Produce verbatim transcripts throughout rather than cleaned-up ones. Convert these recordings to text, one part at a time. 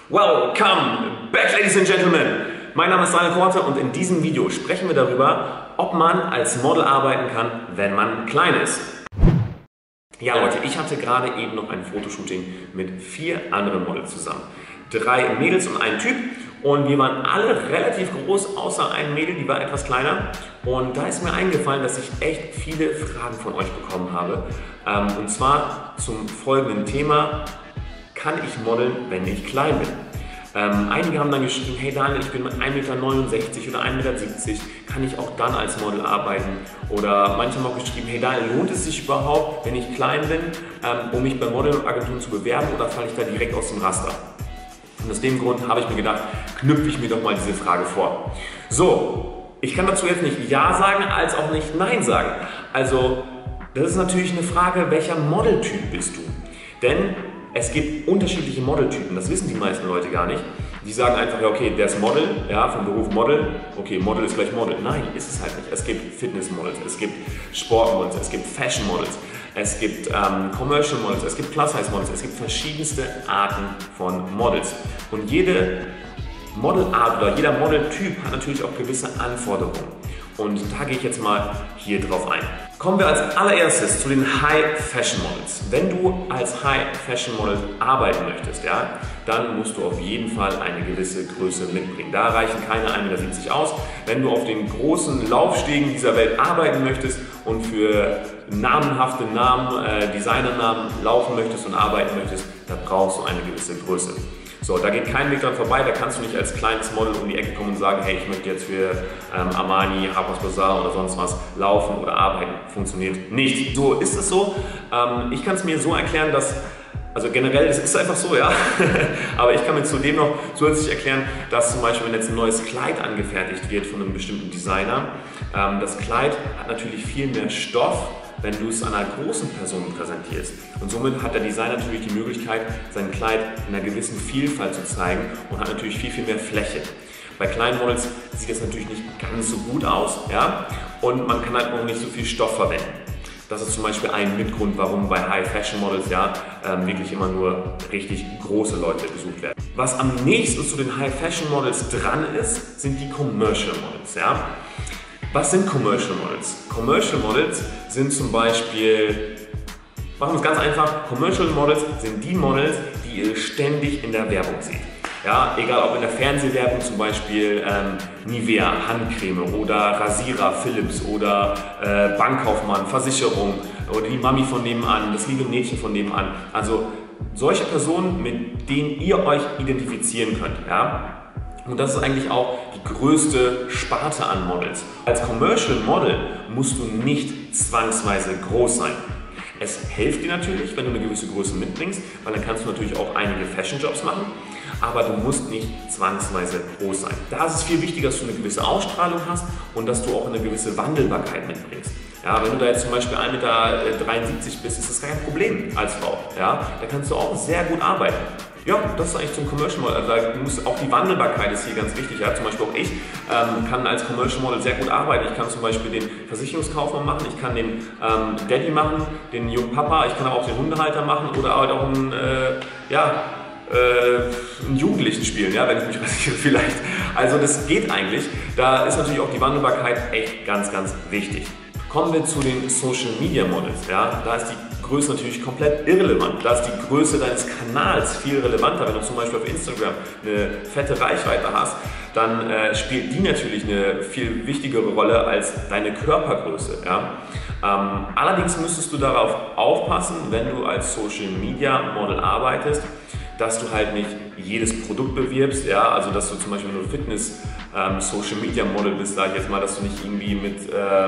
Welcome back, ladies and gentlemen! Mein Name ist Daniel Korte und in diesem Video sprechen wir darüber, ob man als Model arbeiten kann, wenn man klein ist. Ja Leute, ich hatte gerade eben noch ein Fotoshooting mit vier anderen Models zusammen. Drei Mädels und ein Typ und wir waren alle relativ groß, außer ein Mädel, die war etwas kleiner. Und da ist mir eingefallen, dass ich echt viele Fragen von euch bekommen habe. Und zwar zum folgenden Thema: Kann ich modeln, wenn ich klein bin? Ähm, einige haben dann geschrieben, hey Daniel, ich bin ein Meter neunundsechzig oder ein Meter siebzig, kann ich auch dann als Model arbeiten? Oder manche haben auch geschrieben, hey Daniel, lohnt es sich überhaupt, wenn ich klein bin, ähm, um mich bei Modelagenturen zu bewerben, oder falle ich da direkt aus dem Raster? Und aus dem Grund habe ich mir gedacht, knüpfe ich mir doch mal diese Frage vor. So, ich kann dazu jetzt nicht Ja sagen, als auch nicht Nein sagen. Also, das ist natürlich eine Frage, welcher Modeltyp bist du? Denn es gibt unterschiedliche Modeltypen, das wissen die meisten Leute gar nicht. Die sagen einfach, ja okay, der ist Model, ja, vom Beruf Model, okay, Model ist gleich Model. Nein, ist es halt nicht. Es gibt Fitness-Models, es gibt Sport-Models, es gibt Fashion-Models, es gibt ähm, Commercial-Models, es gibt Plus-Size-Models, es gibt verschiedenste Arten von Models. Und jede Modelart oder jeder Modeltyp hat natürlich auch gewisse Anforderungen. Und da gehe ich jetzt mal hier drauf ein. Kommen wir als allererstes zu den High Fashion Models. Wenn du als High Fashion Model arbeiten möchtest, ja, dann musst du auf jeden Fall eine gewisse Größe mitbringen. Da reichen keine ein Meter siebzig aus. Wenn du auf den großen Laufstegen dieser Welt arbeiten möchtest und für namenhafte Namen, äh, Designernamen laufen möchtest und arbeiten möchtest, dann brauchst du eine gewisse Größe. So, da geht kein Weg dran vorbei, da kannst du nicht als kleines Model um die Ecke kommen und sagen, hey, ich möchte jetzt für ähm, Armani, Harper's Bazaar oder sonst was laufen oder arbeiten. Funktioniert nicht. So ist es so. Ähm, ich kann es mir so erklären, dass, also generell, das ist einfach so, ja, aber ich kann mir zudem noch zusätzlich erklären, dass zum Beispiel, wenn jetzt ein neues Kleid angefertigt wird von einem bestimmten Designer, ähm, das Kleid hat natürlich viel mehr Stoff, wenn du es einer großen Person präsentierst. Und somit hat der Designer natürlich die Möglichkeit, sein Kleid in einer gewissen Vielfalt zu zeigen und hat natürlich viel, viel mehr Fläche. Bei kleinen Models sieht das natürlich nicht ganz so gut aus, ja? Und man kann halt noch nicht so viel Stoff verwenden. Das ist zum Beispiel ein Mitgrund, warum bei High Fashion Models ja ähm, wirklich immer nur richtig große Leute gesucht werden. Was am nächsten zu den High Fashion Models dran ist, sind die Commercial Models, ja? Was sind Commercial Models? Commercial Models sind zum Beispiel, machen wir es ganz einfach, Commercial Models sind die Models, die ihr ständig in der Werbung seht. Ja, egal ob in der Fernsehwerbung zum Beispiel ähm, Nivea, Handcreme oder Rasierer, Philips oder äh, Bankkaufmann, Versicherung oder die Mami von nebenan, das liebe Mädchen von nebenan. Also solche Personen, mit denen ihr euch identifizieren könnt. Ja? Und das ist eigentlich auch die größte Sparte an Models. Als Commercial Model musst du nicht zwangsweise groß sein. Es hilft dir natürlich, wenn du eine gewisse Größe mitbringst, weil dann kannst du natürlich auch einige Fashion-Jobs machen, aber du musst nicht zwangsweise groß sein. Da ist es viel wichtiger, dass du eine gewisse Ausstrahlung hast und dass du auch eine gewisse Wandelbarkeit mitbringst. Ja, wenn du da jetzt zum Beispiel ein Meter dreiundsiebzig bist, ist das kein Problem als Frau. Ja, da kannst du auch sehr gut arbeiten. Ja, das ist eigentlich zum Commercial Model. Also da muss auch die Wandelbarkeit ist hier ganz wichtig. Ja, zum Beispiel auch ich ähm, kann als Commercial Model sehr gut arbeiten. Ich kann zum Beispiel den Versicherungskaufmann machen, ich kann den ähm, Daddy machen, den jungen Papa, ich kann aber auch den Hundehalter machen oder halt auch einen, äh, ja, äh, einen Jugendlichen spielen, ja, wenn ich mich rasiere vielleicht. Also das geht eigentlich. Da ist natürlich auch die Wandelbarkeit echt ganz, ganz wichtig. Kommen wir zu den Social Media Models. Ja, da ist die Größe natürlich komplett irrelevant. Da ist die Größe deines Kanals viel relevanter. Wenn du zum Beispiel auf Instagram eine fette Reichweite hast, dann äh, spielt die natürlich eine viel wichtigere Rolle als deine Körpergröße. Ja? Ähm, allerdings müsstest du darauf aufpassen, wenn du als Social Media Model arbeitest, dass du halt nicht jedes Produkt bewirbst, ja, also dass du zum Beispiel nur Fitness ähm, Social Media Model bist, sage ich jetzt mal, dass du nicht irgendwie mit äh,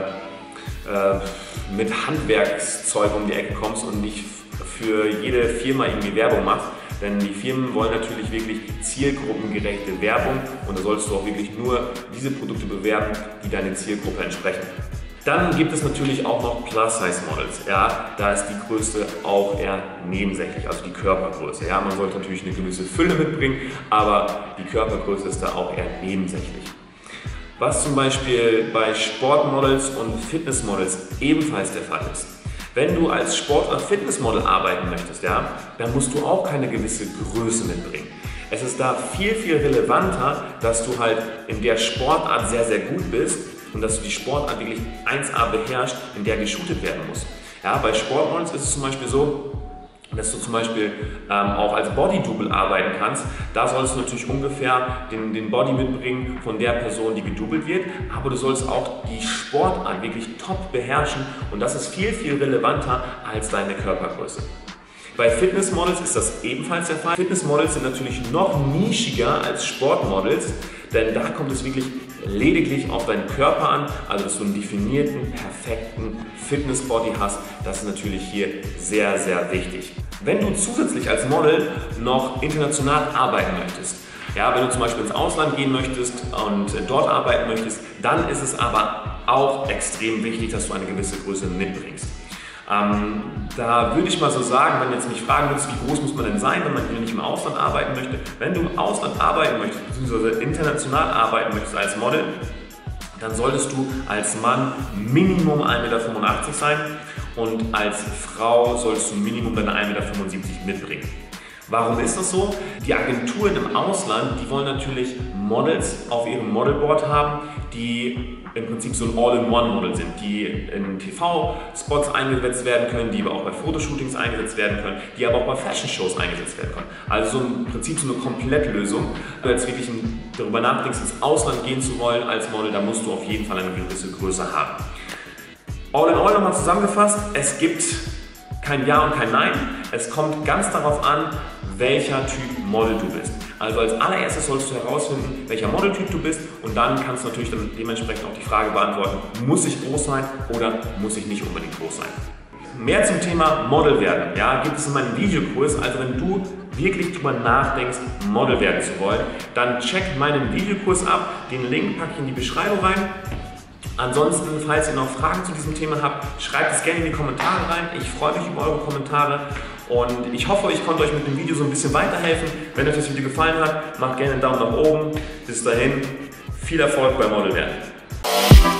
mit Handwerkszeug um die Ecke kommst und nicht für jede Firma irgendwie Werbung machst. Denn die Firmen wollen natürlich wirklich zielgruppengerechte Werbung und da solltest du auch wirklich nur diese Produkte bewerben, die deiner Zielgruppe entsprechen. Dann gibt es natürlich auch noch Plus-Size-Models. Ja, da ist die Größe auch eher nebensächlich, also die Körpergröße. Ja, man sollte natürlich eine gewisse Fülle mitbringen, aber die Körpergröße ist da auch eher nebensächlich. Was zum Beispiel bei Sportmodels und Fitnessmodels ebenfalls der Fall ist. Wenn du als Sport- oder Fitnessmodel arbeiten möchtest, ja, dann musst du auch keine gewisse Größe mitbringen. Es ist da viel, viel relevanter, dass du halt in der Sportart sehr, sehr gut bist und dass du die Sportart wirklich eins A beherrschst, in der geshootet werden muss. Ja, bei Sportmodels ist es zum Beispiel so, dass du zum Beispiel ähm, auch als Body-Double arbeiten kannst. Da solltest du natürlich ungefähr den, den Body mitbringen von der Person, die gedoubelt wird, aber du sollst auch die Sportart wirklich top beherrschen und das ist viel, viel relevanter als deine Körpergröße. Bei Fitnessmodels ist das ebenfalls der Fall. Fitnessmodels sind natürlich noch nischiger als Sportmodels, denn da kommt es wirklich lediglich auf deinen Körper an, also dass du einen definierten, perfekten Fitnessbody hast. Das ist natürlich hier sehr, sehr wichtig. Wenn du zusätzlich als Model noch international arbeiten möchtest, ja, wenn du zum Beispiel ins Ausland gehen möchtest und dort arbeiten möchtest, dann ist es aber auch extrem wichtig, dass du eine gewisse Größe mitbringst. Ähm, da würde ich mal so sagen, wenn du jetzt mich fragen würdest, wie groß muss man denn sein, wenn man hier nicht im Ausland arbeiten möchte. Wenn du im Ausland arbeiten möchtest, beziehungsweise international arbeiten möchtest als Model, dann solltest du als Mann Minimum ein Meter fünfundachtzig sein und als Frau solltest du Minimum deine ein Meter fünfundsiebzig mitbringen. Warum ist das so? Die Agenturen im Ausland, die wollen natürlich Models auf ihrem Modelboard haben, die im Prinzip so ein All-in-One-Model sind, die in T V-Spots eingesetzt werden können, die aber auch bei Fotoshootings eingesetzt werden können, die aber auch bei Fashion-Shows eingesetzt werden können. Also so im Prinzip so eine Komplettlösung. Wenn du jetzt wirklich darüber nachdenkst, ins Ausland gehen zu wollen als Model, dann musst du auf jeden Fall eine gewisse Größe haben. All in all nochmal zusammengefasst, es gibt kein Ja und kein Nein. Es kommt ganz darauf an, welcher Typ Model du bist. Also als allererstes solltest du herausfinden, welcher Modeltyp du bist und dann kannst du natürlich dann dementsprechend auch die Frage beantworten, muss ich groß sein oder muss ich nicht unbedingt groß sein. Mehr zum Thema Model werden, ja, gibt es in meinem Videokurs. Also wenn du wirklich drüber nachdenkst, Model werden zu wollen, dann check meinen Videokurs ab. Den Link packe ich in die Beschreibung rein. Ansonsten, falls ihr noch Fragen zu diesem Thema habt, schreibt es gerne in die Kommentare rein. Ich freue mich über eure Kommentare und ich hoffe, ich konnte euch mit dem Video so ein bisschen weiterhelfen. Wenn euch das Video gefallen hat, macht gerne einen Daumen nach oben. Bis dahin, viel Erfolg beim Model werden.